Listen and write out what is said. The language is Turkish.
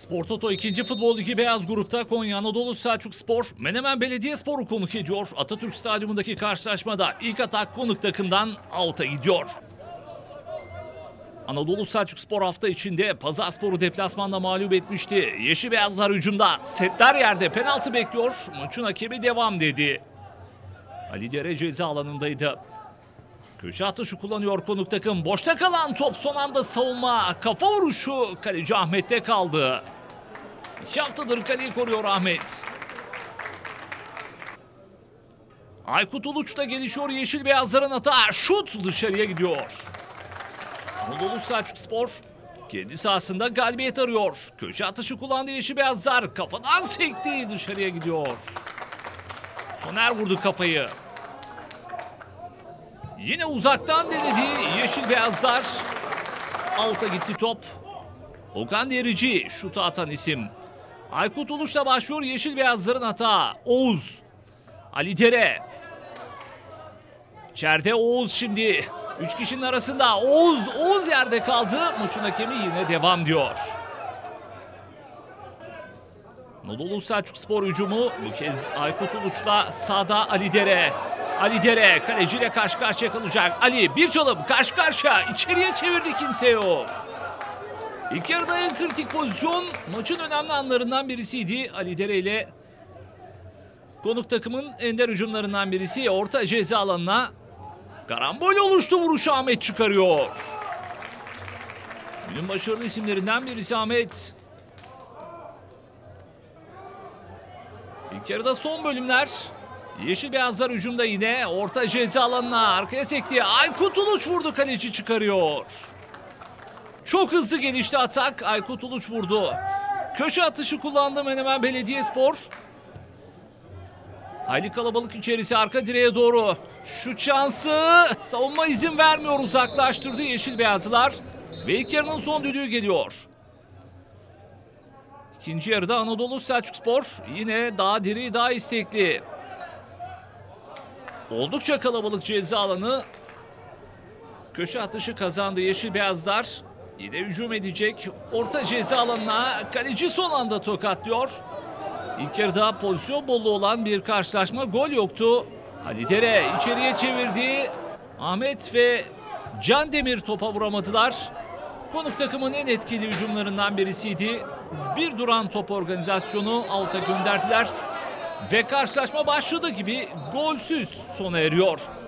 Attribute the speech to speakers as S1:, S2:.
S1: Spor Toto 2. Futbol Ligi Beyaz Grup'ta Konya Anadolu Selçukspor, Menemen Belediyespor'u konuk ediyor. Atatürk Stadyumundaki karşılaşmada ilk atak konuk takımdan out'a gidiyor. Anadolu Selçukspor hafta içinde Pazarspor'u deplasmanda mağlup etmişti. Yeşil Beyazlar hücumda, setler yerde, penaltı bekliyor. Maçın hakemi devam dedi. Ali Dere ceza alanındaydı. Köşe atışı kullanıyor konuk takım. Boşta kalan top, son anda savunma. Kafa vuruşu kaleci Ahmet'te kaldı. 2 haftadır kaleyi koruyor Ahmet. Aykut Uluç da gelişiyor Yeşil Beyazların hata. Şut dışarıya gidiyor. Anadolu Selçukspor kendi sahasında galibiyet arıyor. Köşe atışı kullandı Yeşil Beyazlar. Kafadan sekti, dışarıya gidiyor. Soner vurdu kafayı. Yine uzaktan denedi Yeşil Beyazlar. Out'a gitti top. Okan Derici şutu atan isim. Aykut Uluç'la başlıyor Yeşil Beyazların hata. Oğuz. Ali Dere. İçeride Oğuz şimdi. 3 kişinin arasında Oğuz yerde kaldı. Maçın hakemi yine devam diyor. Anadolu Selçukspor hücumu bu kez Aykut Uluç'la sağda Ali Dere. Ali Dere kaleciyle karşı karşıya kalacak. Ali bir çalım karşı karşıya, içeriye çevirdi, kimse yok. İlk yarıda en kritik pozisyon, maçın önemli anlarından birisiydi. Ali Dere ile konuk takımın ender hücumlarından birisi. Orta ceza alanına karambol oluştu, vuruşu Ahmet çıkarıyor. Günün başarılı isimlerinden birisi Ahmet. İlk yarıda son bölümler. Yeşil Beyazlar hücumda yine. Orta ceza alanına arkaya sekti. Aykut Uluç vurdu, kaleci çıkarıyor. Çok hızlı gelişti atak. Aykut Uluç vurdu. Köşe atışı kullandı Menemen Belediyespor. Hayli kalabalık içerisi, arka direğe doğru. Şut şansı. Savunma izin vermiyor, uzaklaştırdı Yeşil Beyazlar. Ve ilk yarının son düdüğü geliyor. İkinci yarıda Anadolu Selçukspor yine daha diri, daha istekli. Oldukça kalabalık ceza alanı. Köşe atışı kazandı Yeşil Beyazlar. Yine hücum edecek. Orta ceza alanına kaleci son anda tokatlıyor. İlk yarıda pozisyon bolluğu olan bir karşılaşma, gol yoktu. Ali Dere içeriye çevirdi. Ahmet ve Can Demir topa vuramadılar. Konuk takımın en etkili hücumlarından birisiydi. Bir duran top organizasyonu out'a gönderdiler. Ve karşılaşma başladığı gibi golsüz sona eriyor.